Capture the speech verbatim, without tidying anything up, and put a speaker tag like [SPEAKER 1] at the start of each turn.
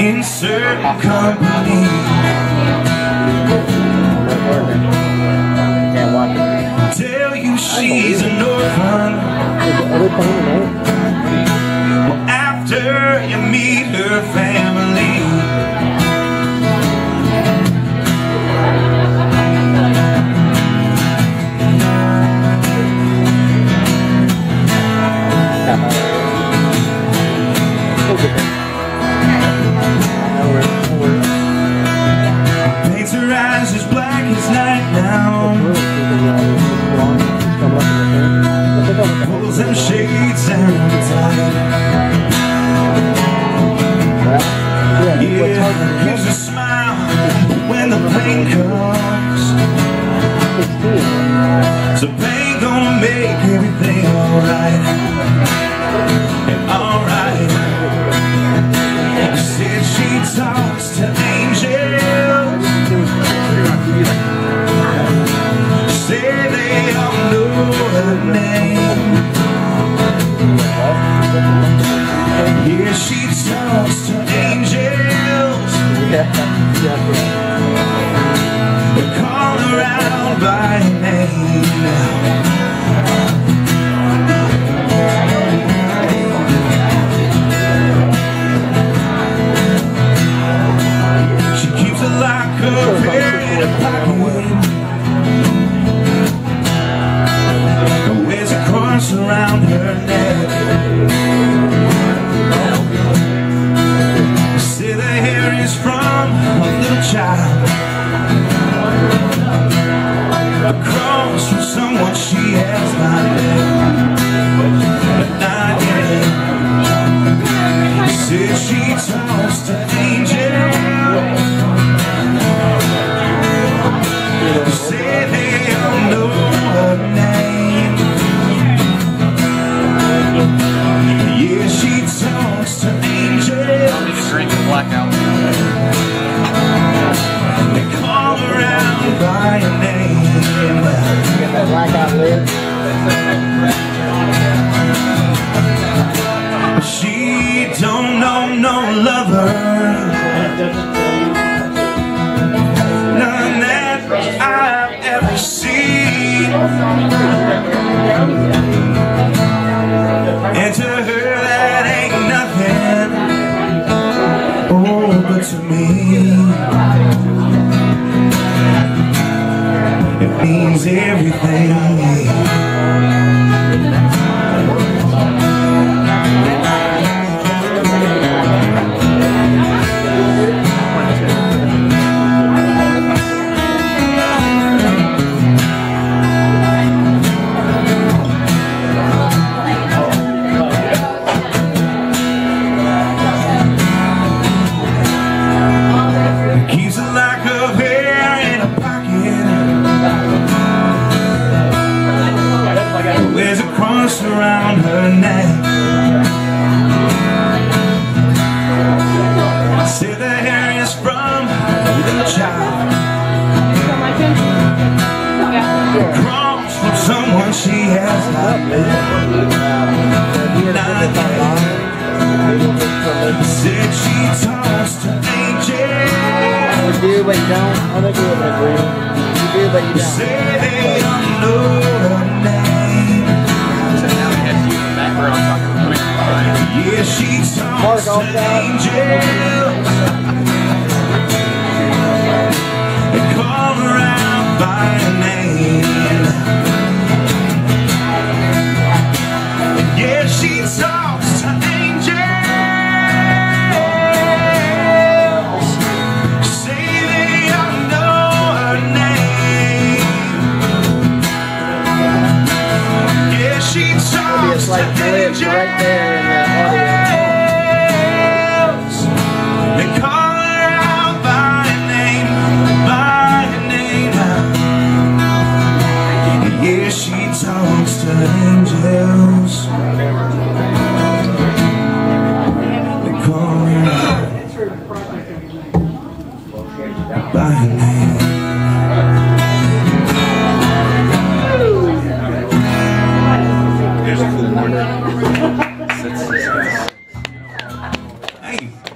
[SPEAKER 1] in certain company. Tell you she's an orphan. Well, after you meet her family, paints her eyes as black as night now, pulls them shades down tight. Yeah, gives a smile when the pain comes. So pain gonna make everything alright. Alright. Said she talks to angels. Say they all know her name. Yeah, she talks to angels. They call her out by name. She keeps a lock of hair in her pocket, wears a cross around her neck. Say the hair is from a little child, a cross from someone she has not met, but not yet. Said she talks to angels. Say they all know her name. Yeah, she talks to angels.
[SPEAKER 2] I'll need to drink and blackout.
[SPEAKER 1] They call her out by a name.
[SPEAKER 3] Get that blackout lid.
[SPEAKER 1] She don't know no lover, none that I've ever seen. And to her that ain't nothing, oh, but to me it means everything. Keeps a lock of hair in her pocket, wears a cross around her neck. Say the hair is from a little child, a cross from someone she has not met. Not yet. Said she talks to angels.
[SPEAKER 3] You do, but you don't. I think you would agree. You do, but you don't.
[SPEAKER 1] Say they don't know her name.
[SPEAKER 2] So now we have you in the background talking to me.
[SPEAKER 1] Yeah, she talks to angels. They call her out by name. Yeah, she talks to angels. Say they all know her name. Yeah, she talks to
[SPEAKER 3] Like
[SPEAKER 1] angels.
[SPEAKER 3] right there in the audio.
[SPEAKER 1] They call her out by name, by name. Yeah, she talks to angels. They call her out by name. Hey.